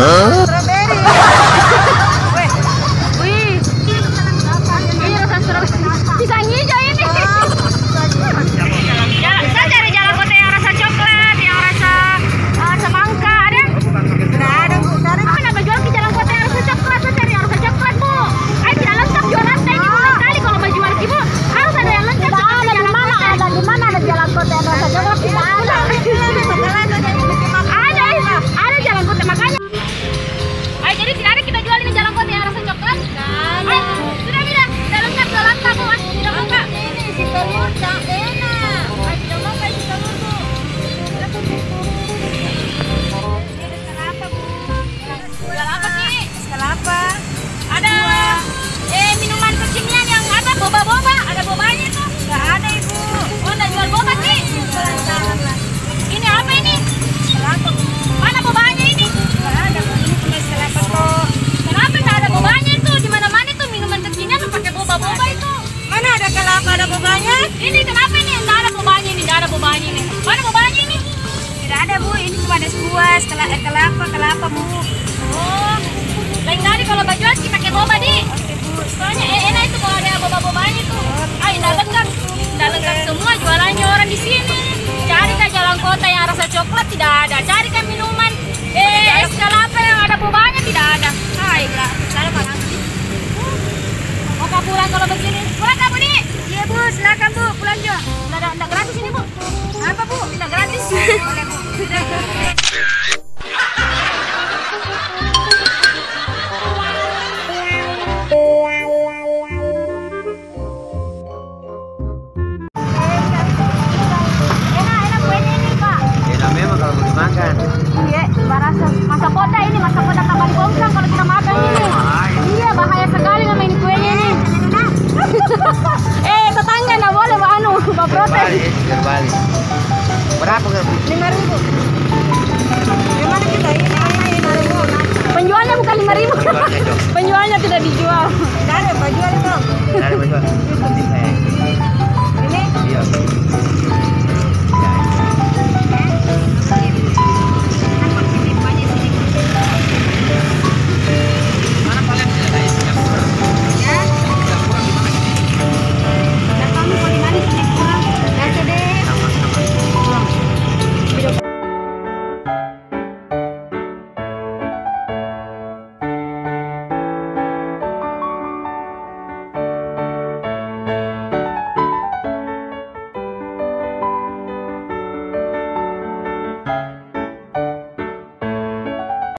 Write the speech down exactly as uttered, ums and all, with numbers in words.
Strawberry. Weh. Wih. Ini rasa strawberry. Pisang hijau ini. Saya cari jalan kota yang rasa coklat, yang rasa uh, semangka ada? Tidak ada Bu. Kenapa jual di jalan kota yang rasa coklat? Saya cari yang rasa coklat Bu. Ayo tidak lengkap jualan saya ini mulai kali kalau mau jual Ibu harus ada yang lengkap. Tidak ada di mana? Ada di mana ada jalan kota yang rasa coklat? Tidak ada. Ada, ada jalan kota makanya. Ayo jadi tidak ada kita jual ini jalan kota yang rasa coklat? Ayo, sudah tidak, tidak lengkap jualan kamu. Tidak lengkap. Ini si telur tak enak. Ayo tidak lengkap si telur Bu. Jual apa sih? Kelapa. Ada eh minuman kekinian yang apa? Boba-boba. Ada bobanya tuh? Nggak ada Ibu. Oh, nggak jual boba sih? Ini apa ini? Kelapa. Mana bobanya ini? Nggak ada. Ini cuma kelapa kok. Kenapa nggak ada bobanya itu? Di mana-mana tuh minuman kekinian tuh pakai boba-boba itu. Mana ada kelapa ada bobanya? Ini kenapa ini? Nggak ada bobanya ini. Nggak ada bobanya ini. Mana bobanya ini? Tidak ada Bu. Ini cuma ada sekuas. Kelapa, kelapa, kelapa Bu. Oh, lain kali kalau baju sih pakai boba di. Oke Bu. Soalnya eh, enak itu kalau ada boba-bobanya tuh. Ah, tidak lengkap, tidak lengkap semua jualannya orang di sini. Cari kan jalan kota yang rasa coklat tidak ada. Cari kan minuman eh es kelapa yang ada bobanya tidak ada. Hai, saya malah. Mau kau pulang kalau begini? Pulang kamu nih? Iya Bu, silakan Bu, pulang juga. Tidak tidak gratis ini Bu. Apa Bu? Tidak gratis. Boleh Bu. Masa kota ini, masa kota Kabali Bongsang kalau kita makan ini. Iya, bahaya sekali nama ini kuenya ini. Eh, tetangga nggak boleh Mbak Anu, Mbak protes. Terbalik. Berapa kan? lima ribu. Gimana kita ini? lima ribu. Penjualnya bukan lima ribu. Penjualnya tidak dijual. Tidak ada penjual itu. Tidak ada penjual.